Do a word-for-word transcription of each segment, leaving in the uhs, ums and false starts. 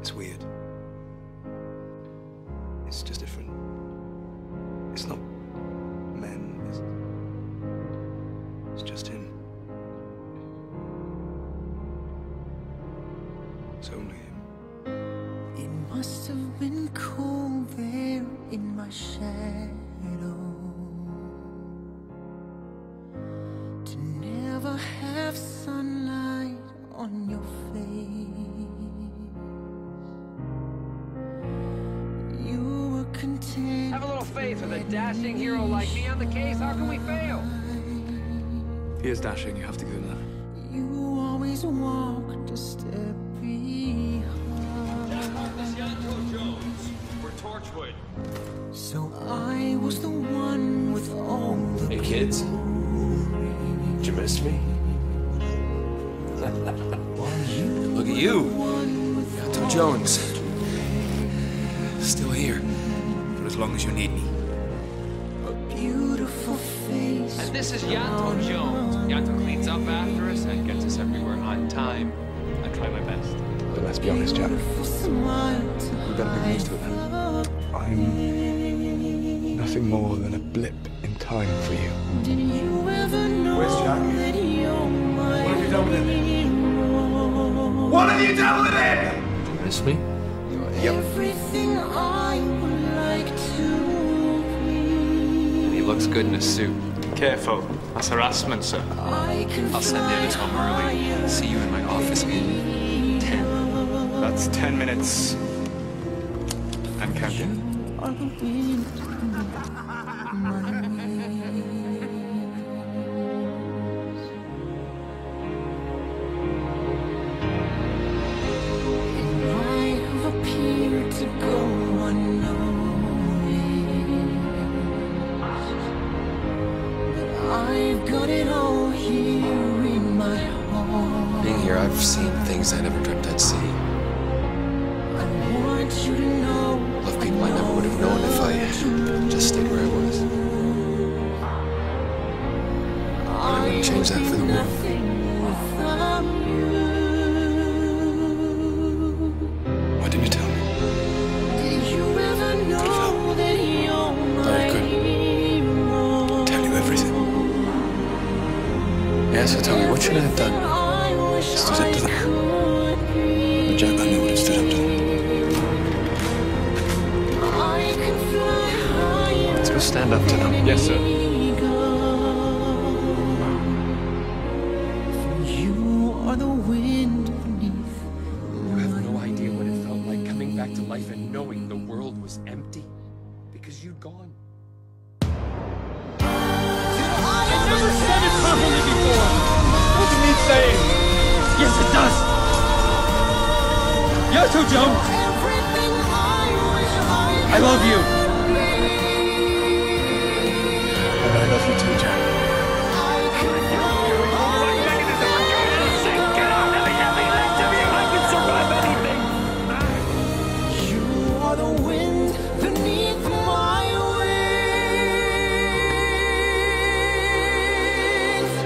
It's weird. It's just different. It's not men. It's, it's just him. It's only him. It must have been cool there in my shadow to never have sunlight on your face. You were content. Have a little faith with a dashing hero like me on the case. How can we fail? He is dashing, you have to give him that. You always walked a step behind. This is Ianto Jones. We're Torchwood. So I was the one with all the Hey kids, did you miss me? Look at you, Ianto Jones. Still here. For as long as you need me. a beautiful face. And this is Ianto Jones. Ianto cleans up after us and gets us everywhere on time. I try my best. But let's be honest, Jack. Beautiful smile to We better get used to it then. I'm nothing more than a blip in time for you. Did you ever know Where's Jack? that you're my What have you done with him? hero? What have you done with him? Did you miss me? Everything I would like to be. He looks good in a suit. Careful, that's harassment, sir. I can I'll send the others home early. See you in my office in ten. That's ten minutes. And counting. are the wind beneath my wings. And I have appeared to go unnoticed, but I've got it all here in my heart. Being here, I've seen things I never dreamt I'd see. I want you to know. Love people I never would have known if I just stayed where I was. And I wouldn't change that for the world. Why didn't you tell me? I could Tell you everything. Yeah, so tell me, what should I have done? Stood up to them. But Jack, I knew what it stood up to. Let's go stand up to them. Yes, sir. You are the wind beneath. You have no idea what it felt like coming back to life and knowing the world was empty because you'd gone. I've never said it properly before. Doesn't need saying. Yes, it does. Ianto Jones, I love you. And I love you too, Jack. You are the wind beneath my wings.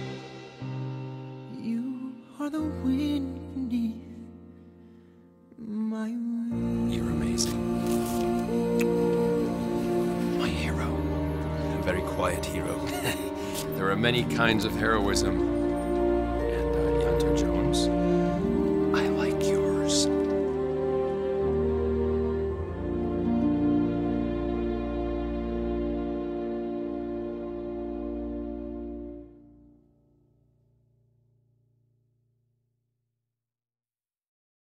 You are the wind beneath my wings. You're amazing. My hero. A very quiet hero. There are many kinds of heroism.